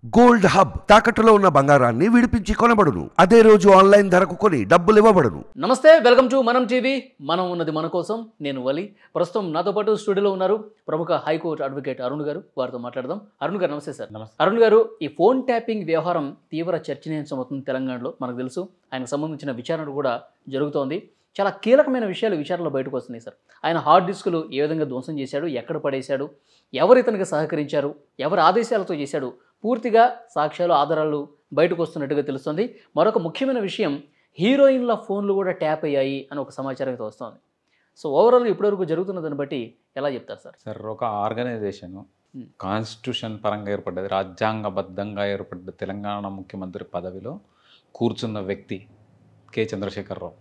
Gold hub తాకట్టులో ఉన్న బంగారాన్ని విడిపించి కొనబడును. అదే రోజు ఆన్లైన్ ధరకు కొని డబ్బులు ఇవ్వబడును. నమస్తే, వెల్కమ్ టు మనం టీవీ. మనం ఉన్నది మన కోసం. నేను వలి. ప్రస్తుతం నాతో పాటు స్టూడియోలో ఉన్నారు ప్రముఖ హైకోర్టు అడ్వకేట్ అరుణ్ గారు. వారితో మాట్లాడదాం. అరుణ్ గారు నమస్తే సార్. నమస్తే. అరుణ్ గారు, ఈ ఫోన్ ట్యాపింగ్ వ్యవహారం తీవ్ర చర్చనీయాంశమవుతుంది తెలంగాణలో. మనకు తెలుసు, ఆయనకు సంబంధించిన విచారణ కూడా జరుగుతోంది. చాలా కీలకమైన విషయాలు విచారణలో బయటకు వస్తున్నాయి సార్. ఆయన హార్డ్ డిస్కులు ఏ విధంగా ధ్వంసం చేశాడు, ఎక్కడ పడేశాడు, ఎవరు ఇతనికి సహకరించారు, ఎవరి ఆదేశాలతో చేశాడు, పూర్తిగా సాక్ష్యాలు ఆధారాలు బయటకు వస్తున్నట్టుగా తెలుస్తుంది. మరొక ముఖ్యమైన విషయం, హీరోయిన్ల ఫోన్లు కూడా ట్యాప్ అయ్యాయి అని ఒక సమాచారం అయితే వస్తుంది. సో ఓవరాల్గా ఇప్పటివరకు జరుగుతున్న దాన్ని బట్టి ఎలా చెప్తారు సార్? సార్, ఒక ఆర్గనైజేషన్ కాన్స్టిట్యూషన్ పరంగా ఏర్పడ్డది, రాజ్యాంగబద్ధంగా ఏర్పడ్డ తెలంగాణ ముఖ్యమంత్రి పదవిలో కూర్చున్న వ్యక్తి కె చంద్రశేఖరరావు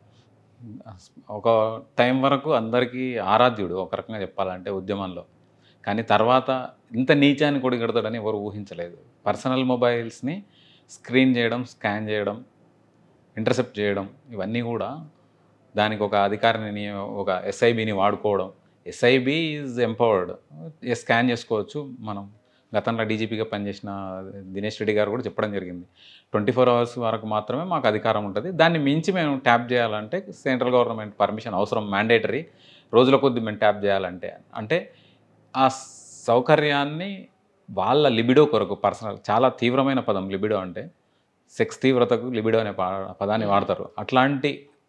ఒక టైం వరకు అందరికీ ఆరాధ్యుడు, ఒక రకంగా చెప్పాలంటే ఉద్యమంలో. కానీ తర్వాత ఇంత నీచాన్ని కొడిగడతాడని ఎవరు ఊహించలేదు. పర్సనల్ మొబైల్స్ని స్క్రీన్ చేయడం, స్కాన్ చేయడం, ఇంటర్సెప్ట్ చేయడం, ఇవన్నీ కూడా దానికి ఒక అధికారిని, ఒక ఎస్ఐబిని వాడుకోవడం. ఎస్ఐబి ఈజ్ ఎంపవర్డ్, స్కాన్ చేసుకోవచ్చు. మనం గతంలో డీజీపీగా పనిచేసిన దినేష్ రెడ్డి గారు కూడా చెప్పడం జరిగింది, 24 అవర్స్ వరకు మాత్రమే మాకు అధికారం ఉంటుంది, దాన్ని మించి మేము ట్యాప్ చేయాలంటే సెంట్రల్ గవర్నమెంట్ పర్మిషన్ అవసరం, మ్యాండేటరీ, రోజుల కొద్ది మేము ట్యాప్ చేయాలంటే. అంటే ఆ సౌకర్యాన్ని వాళ్ళ లిబిడో కొరకు, పర్సనల్, చాలా తీవ్రమైన పదం లిబిడో అంటే, సెక్స్ తీవ్రతకు లిబిడో అనే పదాన్ని వాడతారు. అట్లాంటి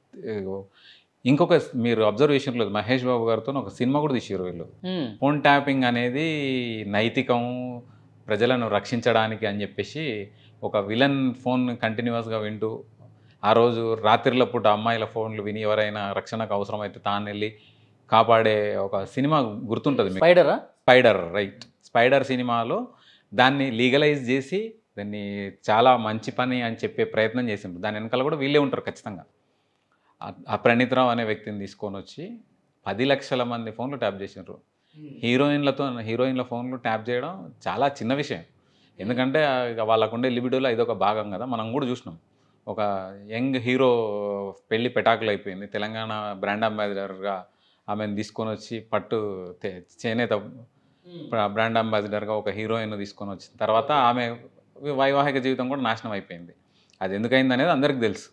ఇంకొక మీరు అబ్జర్వేషన్ లేదు, మహేష్ బాబు గారితో ఒక సినిమా కూడా తీసారు వీళ్ళు. ఫోన్ ట్యాపింగ్ అనేది నైతికం, ప్రజలను రక్షించడానికి అని చెప్పేసి ఒక విలన్ ఫోన్ కంటిన్యూస్గా వింటూ, ఆ రోజు రాత్రిల పూట అమ్మాయిల ఫోన్లు విని ఎవరైనా రక్షణకు అవసరమైతే తాను వెళ్ళి కాపాడే ఒక సినిమా గుర్తుంటుంది మీకు, స్పైడర్. రైట్, స్పైడర్ సినిమాలో దాన్ని లీగలైజ్ చేసి దాన్ని చాలా మంచి పని అని చెప్పే ప్రయత్నం చేసిండ్రు. దాని వెనకాల కూడా వీళ్ళే ఉంటారు ఖచ్చితంగా. ఆ ప్రణీతరావు అనే వ్యక్తిని తీసుకొని వచ్చి 10 లక్షల మంది ఫోన్లు ట్యాప్ చేసినారు. హీరోయిన్ల ఫోన్లు ట్యాప్ చేయడం చాలా చిన్న విషయం, ఎందుకంటే వాళ్ళకుండే లిబిడోలో ఇదొక భాగం కదా. మనం కూడా చూసినాం, ఒక యంగ్ హీరో పెళ్లి పెటాకులు అయిపోయింది, తెలంగాణ బ్రాండ్ అంబాసిడర్గా ఆమెను తీసుకొని వచ్చి చేనేత బ్రాండ్ అంబాసిడర్గా ఒక హీరోయిన్ తీసుకొని వచ్చిన తర్వాత ఆమె వైవాహిక జీవితం కూడా నాశనం అయిపోయింది. అది ఎందుకైంది అనేది అందరికీ తెలుసు,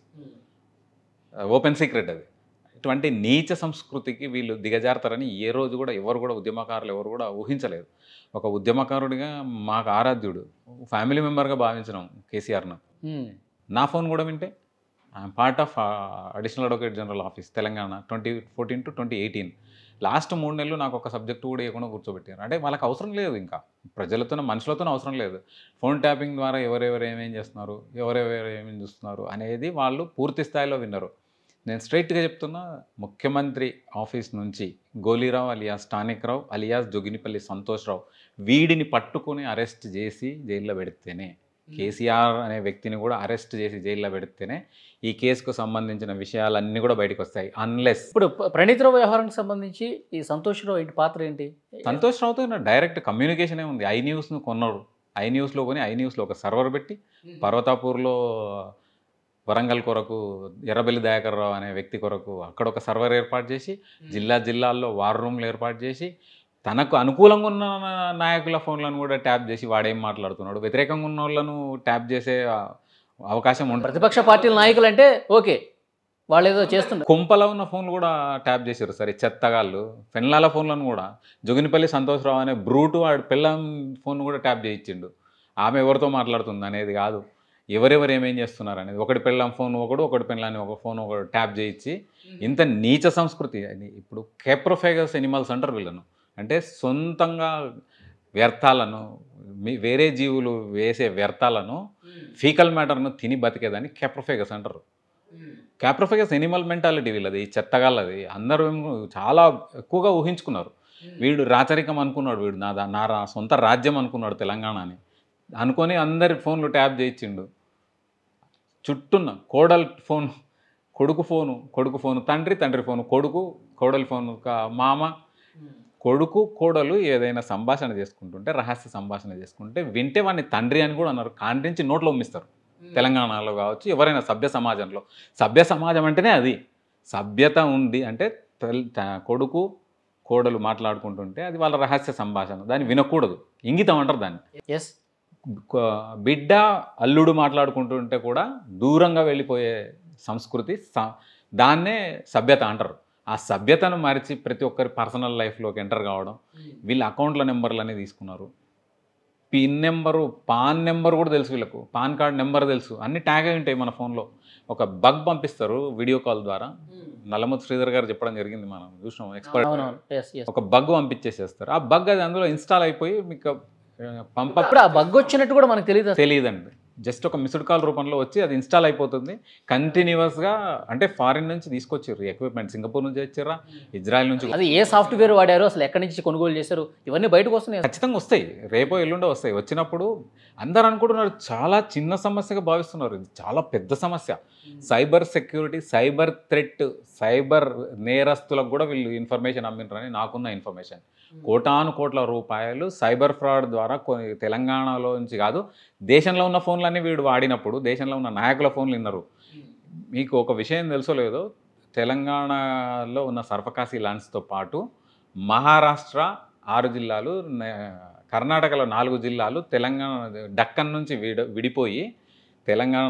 ఓపెన్ సీక్రెట్ అది. ఇటువంటి నీచ సంస్కృతికి వీళ్ళు దిగజారుతారని ఏ రోజు కూడా ఎవరు కూడా, ఉద్యమకారులు ఎవరు కూడా ఊహించలేదు. ఒక ఉద్యమకారుడిగా మాకు ఆరాధ్యుడు, ఫ్యామిలీ మెంబర్గా భావించినాం కేసీఆర్ను. నా ఫోన్ కూడా వింటే I'm part of additional advocate general office Telangana 2014 to 2018. Last 3 నెలలు నాకు ఒక సబ్జెక్టు కూడా ఇవ్వకుండా కూర్చోబెట్టారు. అంటే వాళ్ళకి అవసరం లేదు, ఇంకా ప్రజలతోనే మనుషులతోనే అవసరం లేదు. ఫోన్ ట్యాపింగ్ ద్వారా ఎవరెవరు ఏమేం చేస్తున్నారు, ఎవరెవరు ఏమేం చూస్తున్నారు అనేది వాళ్ళు పూర్తి స్థాయిలో విన్నారు. నేను స్ట్రైట్గా చెప్తున్నా, ముఖ్యమంత్రి ఆఫీస్ నుంచి గోలీరావు అలియాస్ టానిక్రావు అలియాస్ జోగినిపల్లి సంతోష్ రావు, వీడిని పట్టుకుని అరెస్ట్ చేసి జైల్లో పెడితేనే, కేసీఆర్ అనే వ్యక్తిని కూడా అరెస్ట్ చేసి జైల్లో పెడితేనే ఈ కేసుకు సంబంధించిన విషయాలన్నీ కూడా బయటకు వస్తాయి. అన్లెస్ ఇప్పుడు ప్రణీతరావు వ్యవహారానికి సంబంధించి ఈ సంతోష్ రావు ఏంటి పాత్ర ఏంటి? సంతోష్ రావుతో డైరెక్ట్ కమ్యూనికేషనే ఉంది. ఐ న్యూస్ను కొన్నాడు, ఐ న్యూస్లో కొని ఐ న్యూస్లో ఒక సర్వర్ పెట్టి పర్వతాపూర్లో వరంగల్ కొరకు ఎర్రబెల్లి దయాకర్ రావు అనే వ్యక్తి కొరకు అక్కడ ఒక సర్వర్ ఏర్పాటు చేసి, జిల్లాల్లో వార్ రూమ్లు ఏర్పాటు చేసి, తనకు అనుకూలంగా ఉన్న నాయకుల ఫోన్లను కూడా ట్యాప్ చేసి వాడేం మాట్లాడుతున్నాడు, వ్యతిరేకంగా ఉన్న వాళ్ళను ట్యాప్ చేసే అవకాశం ఉంటుంది. ప్రతిపక్ష పార్టీల నాయకులు అంటే ఓకే, వాళ్ళు ఏదో చేస్తున్నారు. కొంపలో ఉన్న ఫోన్లు కూడా ట్యాప్ చేశారు. సరే, చెత్తగాళ్ళు పెళ్ళాల ఫోన్లను కూడా, జోగినిపల్లి సంతోషరావు అనే బ్రూటు వాడు పెళ్ళం ఫోన్ కూడా ట్యాప్ చేయించిండు. ఆమె ఎవరితో మాట్లాడుతుంది అనేది కాదు, ఎవరెవరు ఏమేం చేస్తున్నారు అనేది. ఒకటి పెళ్ళాం ఫోన్ ఒకటి పెళ్ళాన్ని ఒక ఫోన్ ఒకటి ట్యాప్ చేయించి, ఇంత నీచ సంస్కృతి అది. ఇప్పుడు కెప్రోఫేగస్ ఎనిమల్స్ అంటారు వీళ్ళను, అంటే సొంతంగా వ్యర్థాలను, వేరే జీవులు వేసే వ్యర్థాలను, ఫీకల్ మ్యాటర్ను తిని బతికేదాన్ని కెప్రోఫేగస్ అంటారు. కెప్రోఫేగస్ ఎనిమల్ మెంటాలిటీ వీళ్ళది, చెత్తగాళ్ళది. అందరూ చాలా ఎక్కువగా ఊహించుకున్నారు. వీడు రాచరికం అనుకున్నాడు, వీడు నా సొంత రాజ్యం అనుకున్నాడు తెలంగాణ అని అనుకొని అందరి ఫోన్లు ట్యాప్ చేయించిండు. చుట్టూన్న కోడలు ఫోన్, కొడుకు ఫోను, తండ్రి ఫోను, కోడలి ఫోను, మామ, కొడుకు కోడలు ఏదైనా సంభాషణ చేసుకుంటుంటే, రహస్య సంభాషణ చేసుకుంటే వింటే వాడిని తండ్రి అని కూడా అన్నారు. కాండ్రించి నోట్లో ఉమ్మిస్తారు. తెలంగాణలో కావచ్చు, ఎవరైనా సభ్య సమాజంలో. సభ్య సమాజం అంటేనే అది. సభ్యత ఉంది అంటే కొడుకు కోడలు మాట్లాడుకుంటుంటే అది వాళ్ళ రహస్య సంభాషణ, దాన్ని వినకూడదు, ఇంగితం అంటారు దాన్ని. బిడ్డ అల్లుడు మాట్లాడుకుంటుంటే కూడా దూరంగా వెళ్ళిపోయే సంస్కృతి, దాన్నే సభ్యత అంటారు. ఆ సభ్యతను మరిచి ప్రతి ఒక్కరి పర్సనల్ లైఫ్లోకి ఎంటర్ కావడం. వీళ్ళ అకౌంట్ల నెంబర్లు తీసుకున్నారు, పిన్ నెంబరు, పాన్ నెంబర్ కూడా తెలుసు వీళ్ళకు, పాన్ కార్డ్ నెంబర్ తెలుసు, అన్ని ట్యాగ్ అయి ఉంటాయి మన ఫోన్లో. ఒక బగ్ పంపిస్తారు వీడియో కాల్ ద్వారా, నల్లమూతి శ్రీధర్ గారు చెప్పడం జరిగింది, మనం చూసినాం, ఎక్స్పర్ట్. ఒక బగ్ పంపించేసేస్తారు, ఆ బగ్ అది అందులో ఇన్స్టాల్ అయిపోయి మీకు ఆ బగ్ వచ్చినట్టు కూడా మనకు తెలియదండి. జస్ట్ ఒక మిస్డ్ కాల్ రూపంలో వచ్చి అది ఇన్స్టాల్ అయిపోతుంది కంటిన్యూస్గా. అంటే ఫారిన్ నుంచి తీసుకొచ్చారు ఎక్విప్మెంట్, సింగపూర్ నుంచి వచ్చారా, ఇజ్రాయెల్ నుంచి. అది ఏ సాఫ్ట్వేర్ వాడారు, అసలు ఎక్కడి నుంచి కొనుగోలు చేశారు, ఇవన్నీ బయటకు వస్తున్నాయి. ఖచ్చితంగా వస్తాయి, రేపో ఎల్లుండో వస్తాయి. వచ్చినప్పుడు అందరూ అనుకుంటున్నారు చాలా చిన్న సమస్యగా భావిస్తున్నారు, ఇది చాలా పెద్ద సమస్య. Cyber security, cyber threat, cyber నేరస్తులకు కూడా వీళ్ళు ఇన్ఫర్మేషన్ అమ్మింటారని నాకున్న ఇన్ఫర్మేషన్. కోటాను కోట్ల రూపాయలు సైబర్ ఫ్రాడ్ ద్వారా తెలంగాణలో నుంచి కాదు, దేశంలో ఉన్న ఫోన్లన్నీ వీడు వాడినప్పుడు దేశంలో ఉన్న నాయకుల ఫోన్లు విన్నారు. మీకు ఒక విషయం తెలుసో లేదో, తెలంగాణలో ఉన్న సర్ఫకాసి ల్యాండ్స్తో పాటు మహారాష్ట్ర 6 జిల్లాలు, కర్ణాటకలో 4 జిల్లాలు, తెలంగాణ డక్కన్ నుంచి విడిపోయి తెలంగాణ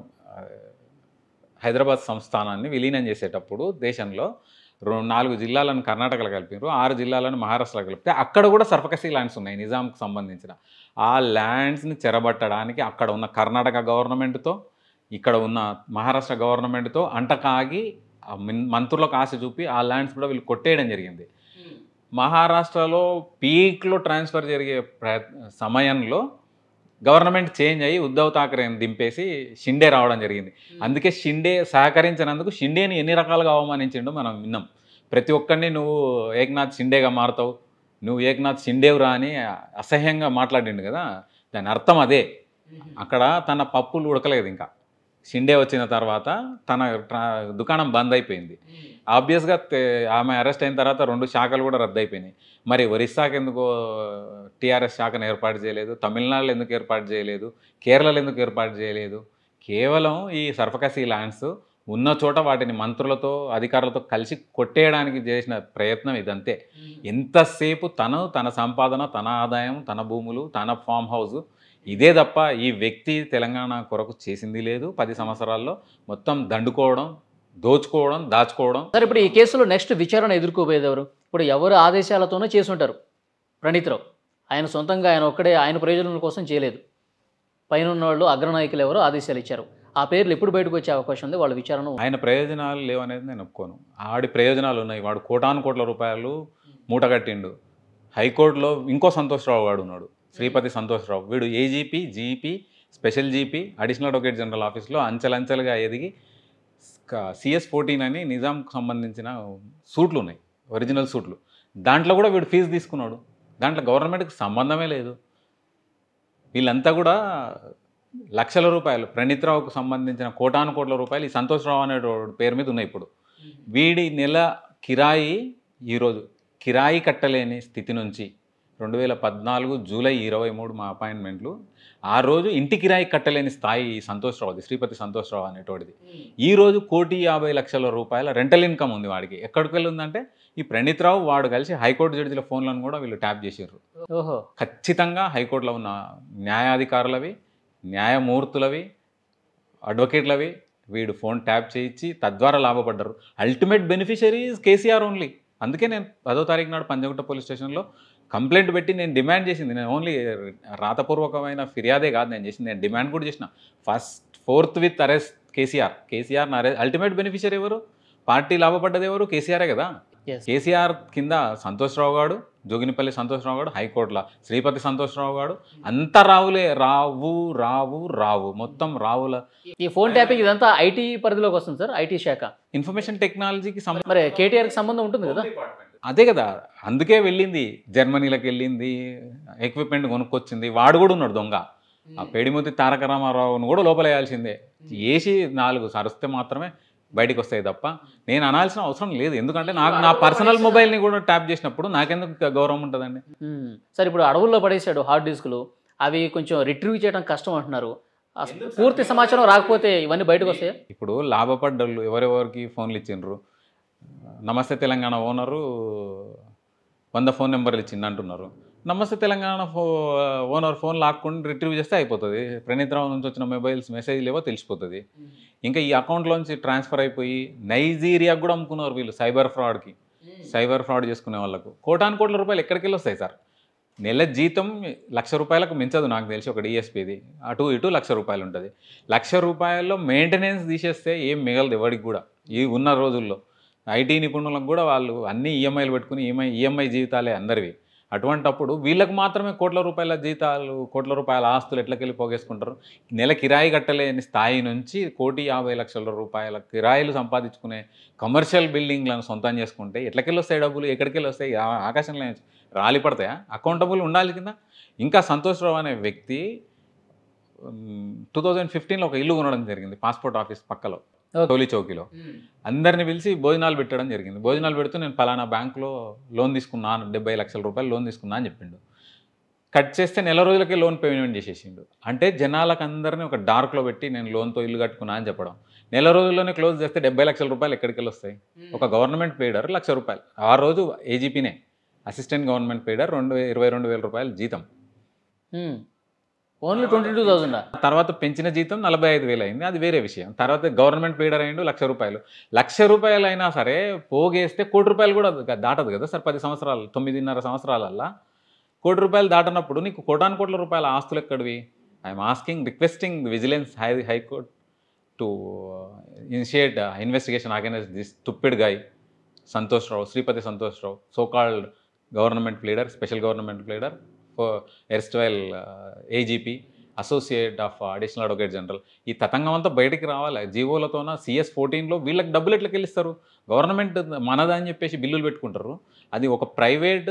హైదరాబాద్ సంస్థానాన్ని విలీనం చేసేటప్పుడు దేశంలో 4 జిల్లాలను కర్ణాటకలో కలిపారు, 6 జిల్లాలను మహారాష్ట్రలో కలిపితే అక్కడ కూడా సర్ఫకసీ ల్యాండ్స్ ఉన్నాయి నిజాంకు సంబంధించిన. ఆ ల్యాండ్స్ని చెరబట్టడానికి అక్కడ ఉన్న కర్ణాటక గవర్నమెంట్తో, ఇక్కడ ఉన్న మహారాష్ట్ర గవర్నమెంట్తో అంటకాగి మంత్రులకు ఆశ చూపి ఆ ల్యాండ్స్ కూడా వీళ్ళు కొట్టేయడం జరిగింది. మహారాష్ట్రలో పీక్లో ట్రాన్స్ఫర్ జరిగే సమయంలో గవర్నమెంట్ చేంజ్ అయ్యి ఉద్ధవ్ ఠాక్రేని దింపేసి షిండే రావడం జరిగింది. అందుకే షిండే సహకరించినందుకు షిండేని ఎన్ని రకాలుగా అవమానించిండో మనం విన్నాం. ప్రతి ఒక్కరిని నువ్వు ఏక్నాథ్ షిండేగా మారుతావు, నువ్వు ఏక్నాథ్ షిండేవురా అని అసహ్యంగా మాట్లాడిండు కదా, దాని అర్థం అదే. అక్కడ తన పప్పులు ఉడకలేదు, ఇంకా షిండే వచ్చిన తర్వాత తన దుకాణం బంద్ అయిపోయింది. ఆబ్వియస్గా ఆమె అరెస్ట్ అయిన తర్వాత 2 శాఖలు కూడా రద్దు అయిపోయినాయి. మరి ఒరిస్సాకి ఎందుకు టీఆర్ఎస్ శాఖను ఏర్పాటు చేయలేదు, తమిళనాడులో ఎందుకు ఏర్పాటు చేయలేదు, కేరళలో ఎందుకు ఏర్పాటు చేయలేదు? కేవలం ఈ సర్ఫకసీ ల్యాండ్స్ ఉన్న చోట వాటిని మంత్రులతో అధికారులతో కలిసి కొట్టేయడానికి చేసిన ప్రయత్నం ఇదంతే. ఎంతసేపు తన సంపాదన, తన ఆదాయం, తన భూములు, తన ఫామ్ హౌస్, ఇదే తప్ప ఈ వ్యక్తి తెలంగాణ కొరకు చేసింది లేదు. 10 సంవత్సరాల్లో మొత్తం దండుకోవడం, దోచుకోవడం, దాచుకోవడం. సార్, ఇప్పుడు ఈ కేసులో నెక్స్ట్ విచారణ ఎదుర్కోబోయేది ఎవరు? ఇప్పుడు ఎవరు ఆదేశాలతోనే చేసుంటారు ప్రణీత్రావు. ఆయన సొంతంగా ఆయన ఒక్కడే ఆయన ప్రయోజనం కోసం చేయలేదు. పైన ఉన్న వాళ్ళు అగ్రనాయకులు ఎవరో ఆదేశాలు ఇచ్చారు. ఆ పేర్లు ఎప్పుడు బయటకు వచ్చే అవకాశం ఉంది? వాళ్ళ విచారణ. ఆయన ప్రయోజనాలు లేవనేది నేను ఒప్పుకోను. ఆడి ప్రయోజనాలు ఉన్నాయి. వాడు కోటాను కోట్ల రూపాయలు మూటగట్టిండు. హైకోర్టులో ఇంకో సంతోష్రావు వాడు ఉన్నాడు, శ్రీపతి సంతోష్రావు. వీడు AGP, GP, special GP, additional advocate general ఆఫీస్లో అంచెలంచెలుగా ఎదిగి CS-14 అని నిజాంకు సంబంధించిన సూట్లు ఉన్నాయి, ఒరిజినల్ సూట్లు. దాంట్లో కూడా వీడు ఫీజు తీసుకున్నాడు. దాంట్లో గవర్నమెంట్కి సంబంధమే లేదు. వీళ్ళంతా కూడా లక్షల రూపాయలు, ప్రణీత్రావుకు సంబంధించిన కోటాను కోట్ల రూపాయలు ఈ సంతోష్రావు అనే పేరు మీద ఉన్నాయి. ఇప్పుడు వీడి నెల కిరాయి, ఈరోజు కిరాయి కట్టలేని స్థితి నుంచి 2014 జూలై 23 మా అపాయింట్మెంట్లు, ఆ రోజు ఇంటి కిరాయి కట్టలేని స్థాయి సంతోష్రావుది, శ్రీపతి సంతోష్రావు అనేటోడిది. ఈరోజు 1,50,00,000 రూపాయల రెంటల్ ఇన్కమ్ ఉంది వాడికి. ఎక్కడికి వెళ్ళి ఉందంటే ఈ ప్రణీత్రావు వాడు కలిసి హైకోర్టు జడ్జిల ఫోన్లను కూడా వీళ్ళు ట్యాప్ చేసారు. ఖచ్చితంగా హైకోర్టులో ఉన్న న్యాయాధికారులవి, న్యాయమూర్తులవి, అడ్వకేట్లవి వీడు ఫోన్ ట్యాప్ చేయించి తద్వారా లాభపడ్డారు. Ultimate beneficiary is KCR only. అందుకే నేను 10వ తారీఖు నాడు పంజగుట్ట పోలీస్ స్టేషన్లో కంప్లైంట్ పెట్టి నేను డిమాండ్ చేసింది. నేను ఓన్లీ రాతపూర్వకమైన ఫిర్యాదే కాదు నేను చేసింది, నేను డిమాండ్ కూడా చేసిన. Forthwith arrest KCR arrest. Ultimate beneficiary ఎవరు? పార్టీ లాభపడ్డది ఎవరు? కేసీఆరే కదా. కేసీఆర్ కింద సంతోష్రావు గారు, జోగినిపల్లి సంతోష్రావు గారు, హైకోర్టులో శ్రీపతి సంతోష్రావు గారు, అంతా రావులే. రావు మొత్తం రావుల. ఈ ఫోన్ ట్యాపింగ్ ఇదంతా ఐటీ పరిధిలోకి వస్తుంది సార్, ఐటీ శాఖ, ఇన్ఫర్మేషన్ టెక్నాలజీకి మరి కేటీఆర్కి సంబంధం ఉంటుంది కదా. అదే కదా, అందుకే వెళ్ళింది, జర్మనీలోకి వెళ్ళింది, ఎక్విప్మెంట్ కొనుక్కొచ్చింది. వాడు కూడా ఉన్నాడు దొంగ. ఆ పేడిమూతి తారక రామారావును కూడా లోపలేయాల్సిందే. ఏసి 4 సరిస్తే మాత్రమే బయటికి వస్తాయి తప్ప నేను అనాల్సిన అవసరం లేదు. ఎందుకంటే నాకు నా పర్సనల్ మొబైల్ని కూడా ట్యాప్ చేసినప్పుడు నాకెందుకు గౌరవం ఉంటుందండి. సార్, ఇప్పుడు అడవుల్లో పడేసాడు హార్డ్ డిస్కులు, అవి కొంచెం రిట్రీవ్ చేయడం కష్టం అంటున్నారు. పూర్తి సమాచారం రాకపోతే ఇవన్నీ బయటకు వస్తాయి. ఇప్పుడు లాభపడ్డోళ్ళు ఎవరెవరికి ఫోన్లు ఇచ్చిండ్రు? నమస్తే తెలంగాణ ఓనరు 100 ఫోన్ నెంబర్లు ఇచ్చింది అంటున్నారు. నమస్తే తెలంగాణ ఓనర్ ఫోన్ లాక్కుండా రిట్రీవ్ చేస్తే అయిపోతుంది. ప్రణీత్ రావు నుంచి వచ్చిన మొబైల్స్ మెసేజ్లు ఏవో తెలిసిపోతుంది. ఇంకా ఈ అకౌంట్లోంచి ట్రాన్స్ఫర్ అయిపోయి నైజీరియాకు కూడా అమ్ముకున్నారు వీళ్ళు సైబర్ ఫ్రాడ్ చేసుకునే వాళ్ళకు. కోటాను రూపాయలు ఎక్కడికి వెళ్ళి వస్తాయి సార్? నెల జీతం ₹1,00,000 మించదు నాకు తెలిసి ఒక డిఎస్పీది. అటు ఇటు ₹1,00,000 ఉంటుంది. ₹1,00,000 మెయింటెనెన్స్ తీసేస్తే ఏం మిగలదు ఎవరికి కూడా. ఈ ఉన్న రోజుల్లో ఐటీ నిపుణులకు కూడా వాళ్ళు అన్ని ఈఎంఐలు పెట్టుకుని ఈఎంఐ జీవితాలే అందరివి. అటువంటప్పుడు వీళ్ళకి మాత్రమే కోట్ల రూపాయల జీతాలు, కోట్ల రూపాయల ఆస్తులు ఎట్లకెళ్ళి పోగేసుకుంటారు? నెల కిరాయి కట్టలేని స్థాయి నుంచి ₹1,50,00,000 కిరాయిలు సంపాదించుకునే కమర్షియల్ బిల్డింగ్లను సొంతం చేసుకుంటే ఎట్లకెళ్ళి వస్తాయి డబ్బులు? ఎక్కడికెళ్ళి వస్తాయి? ఆకాశంలో రాలి పడతాయా? అకౌంటబుల్ ఉండాలి కింద. ఇంకా సంతోష్ రావు అనే వ్యక్తి 2015లో ఒక ఇల్లు కొనడం జరిగింది పాస్పోర్ట్ ఆఫీస్ పక్కలో, టోలీ చౌకీలో. అందరిని పిలిచి భోజనాలు పెట్టడం జరిగింది. భోజనాలు పెడుతూ నేను పలానా బ్యాంకులో లోన్ తీసుకున్నాను, ₹70,00,000 లోన్ తీసుకున్నా అని చెప్పిండు. కట్ చేస్తే నెల రోజులకే లోన్ పేమెంట్ చేసేసిండు. అంటే జనాలకు అందరినీ ఒక డార్క్లో పెట్టి నేను లోన్తో ఇల్లు కట్టుకున్నా అని చెప్పడం. నెల రోజుల్లోనే క్లోజ్ చేస్తే ₹70,00,000 ఎక్కడికి వెళ్ళి వస్తాయి? ఒక గవర్నమెంట్ పేడర్ ₹1,00,000 ఆ రోజు ఏజీపీనే, అసిస్టెంట్ గవర్నమెంట్ పేడర్ ₹22,000 జీతం. ఓన్లీ 22,000. తర్వాత పెంచిన జీతం 45,000 అయింది, అది వేరే విషయం. తర్వాత గవర్నమెంట్ పేడర్ అయ్యిండు ₹1,00,000. ₹1,00,000 అయినా సరే పోగేస్తే ₹1,00,00,000 కూడా దాటదు కదా సార్. 10 సంవత్సరాలు, 9.5 సంవత్సరాలల్లా ₹1,00,00,000 దాటనప్పుడు నీకు కోటాను రూపాయల ఆస్తులు ఎక్కడివి? I'm requesting vigilance high court to initiate investigation against this stupid guy Santosh Rao, Sripathi Santosh Rao, so called government pleader, special government pleader, erstwhile AGP, associate of additional advocate general. ఈ తతంగం అంతా బయటికి రావాలి. జీవోలతోన CS14లో వీళ్ళకి డబ్బులు ఎట్లా వెళ్ళిస్తారు? గవర్నమెంట్ మనదని చెప్పేసి బిల్లులు పెట్టుకుంటారు. అది ఒక ప్రైవేట్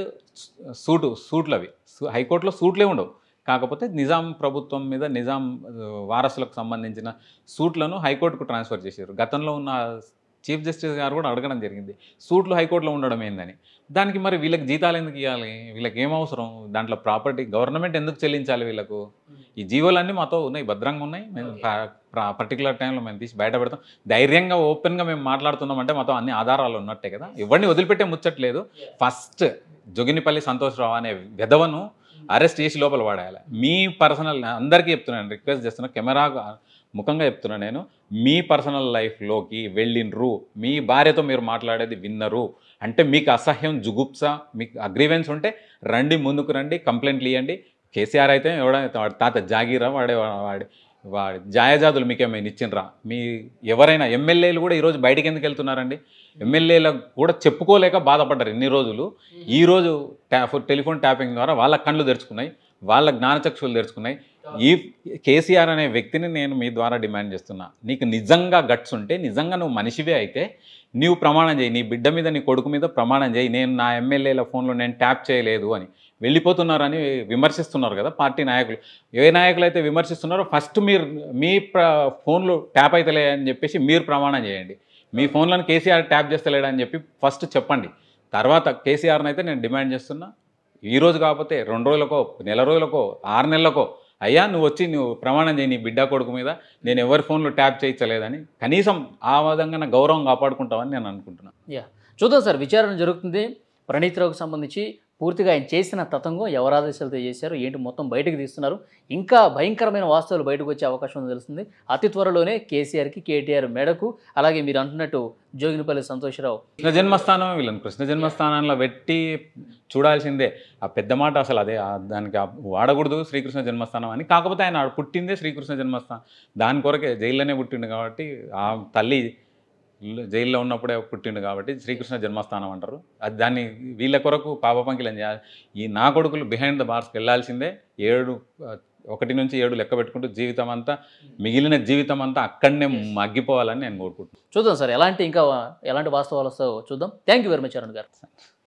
సూట్లు అవి. హైకోర్టులో సూట్లే ఉండవు. కాకపోతే నిజాం ప్రభుత్వం మీద నిజాం వారసులకు సంబంధించిన సూట్లను హైకోర్టుకు ట్రాన్స్ఫర్ చేశారు. గతంలో ఉన్న చీఫ్ జస్టిస్ గారు కూడా అడగడం జరిగింది, సూట్లు హైకోర్టులో ఉండడం ఏందని. దానికి మరి వీళ్ళకి జీతాలు ఎందుకు ఇవ్వాలి? వీళ్ళకి ఏం అవసరం? దాంట్లో ప్రాపర్టీ గవర్నమెంట్ ఎందుకు చెల్లించాలి వీళ్ళకు? ఈ జీవోలన్నీ మాతో ఉన్నాయి, భద్రంగా ఉన్నాయి. మేము పర్టికులర్ టైంలో మేము తీసి బయట పెడతాం. ధైర్యంగా ఓపెన్గా మేము మాట్లాడుతున్నామంటే మాతో అన్ని ఆధారాలు ఉన్నట్టే కదా. ఎవరిని వదిలిపెట్టే ముచ్చట్లేదు. ఫస్ట్ జోగినిపల్లి సంతోష్ రావు అనే విధవను అరెస్ట్ చేసి లోపల వాడేయాలి. మీ పర్సనల్, అందరికీ చెప్తున్నాను, రిక్వెస్ట్ చేస్తున్నా, కెమెరా ముఖంగా చెప్తున్నా నేను, మీ పర్సనల్ లైఫ్లోకి వెళ్ళినరు, మీ భార్యతో మీరు మాట్లాడేది విన్నరు అంటే మీకు అసహ్యం, జుగుప్స, మీకు అగ్రివెన్స్ ఉంటే రండి, ముందుకు రండి, కంప్లైంట్లు ఇవ్వండి. కేసీఆర్ అయితే వాడి తాత జాగీరా, వాడి జాయజాదులు మీకేమైనా ఇచ్చిండ్రా? మీ ఎవరైనా ఎమ్మెల్యేలు కూడా ఈరోజు బయటికి ఎందుకు వెళ్తున్నారండి? ఎమ్మెల్యేలకు కూడా చెప్పుకోలేక బాధపడ్డారు ఇన్ని రోజులు. ఈరోజు టెలిఫోన్ ట్యాపింగ్ ద్వారా వాళ్ళ కళ్ళు తెరుచుకున్నాయి, వాళ్ళ జ్ఞానచక్షులు తెరుచుకున్నాయి. ఈ కేసీఆర్ అనే వ్యక్తిని నేను మీ ద్వారా డిమాండ్ చేస్తున్నా, నీకు నిజంగా గట్స్ ఉంటే, నిజంగా నువ్వు మనిషివే అయితే నీవు ప్రమాణం చేయి. నీ బిడ్డ మీద, నీ కొడుకు మీద ప్రమాణం చేయి, నేను నా ఎమ్మెల్యేల ఫోన్లో నేను ట్యాప్ చేయలేదు అని. వెళ్ళిపోతున్నారని విమర్శిస్తున్నారు కదా పార్టీ నాయకులు. ఏ నాయకులు అయితే విమర్శిస్తున్నారో ఫస్ట్ మీరు మీ ఫోన్లు ట్యాప్ అవుతలే అని చెప్పేసి మీరు ప్రమాణం చేయండి. మీ ఫోన్లను కేసీఆర్ ట్యాప్ చేస్తలేడని చెప్పి ఫస్ట్ చెప్పండి. తర్వాత కేసీఆర్ని అయితే నేను డిమాండ్ చేస్తున్నా, ఈరోజు కాకపోతే 2 రోజులకో, నెల రోజులకో, 6 నెలలకో, అయ్యా నువ్వు వచ్చి నువ్వు ప్రమాణం చేయి నీ బిడ్డ కొడుకు మీద, నేను ఎవరి ఫోన్లో ట్యాప్ చేయించలేదని. కనీసం ఆ విధంగా నా గౌరవం కాపాడుకుంటామని నేను అనుకుంటున్నాను. చూద్దాం సార్, విచారణ జరుగుతుంది. ప్రణీత్ రావుకి సంబంధించి పూర్తిగా ఆయన చేసిన తతంగం ఎవరు ఆదేశాలతో చేశారు, ఏంటి మొత్తం బయటకు తీస్తున్నారు. ఇంకా భయంకరమైన వాస్తవాలు బయటకు వచ్చే అవకాశం ఉంది తెలుస్తుంది. అతి త్వరలోనే కేసీఆర్కి, కేటీఆర్ మెడకు, అలాగే మీరు అంటున్నట్టు జోగినిపల్లి సంతోషరావు కృష్ణ జన్మస్థానమే వీళ్ళని కృష్ణ జన్మస్థానంలో పెట్టి చూడాల్సిందే. ఆ పెద్ద మాట అసలు అదే, దానికి వాడకూడదు శ్రీకృష్ణ జన్మస్థానం అని. కాకపోతే ఆయన పుట్టిందే శ్రీకృష్ణ జన్మస్థానం, దాని కొరకే జైల్లోనే పుట్టిండు కాబట్టి, ఆ తల్లి జైల్లో ఉన్నప్పుడే పుట్టిండు కాబట్టి శ్రీకృష్ణ జన్మస్థానం అంటారు. అది దాన్ని వీళ్ళ కొరకు పాపపంకిలం చేయాలి. ఈ నా కొడుకులు బిహైండ్ ద బార్స్కి వెళ్ళాల్సిందే. 1 నుంచి 7 లెక్క పెట్టుకుంటూ జీవితం అంతా, మిగిలిన జీవితం అంతా అక్కడనే మగ్గిపోవాలని నేను కోరుకుంటున్నాను. చూద్దాం సార్, ఎలాంటి వాస్తవాలు వస్తాయో చూద్దాం. Thank you very much Arun గారు.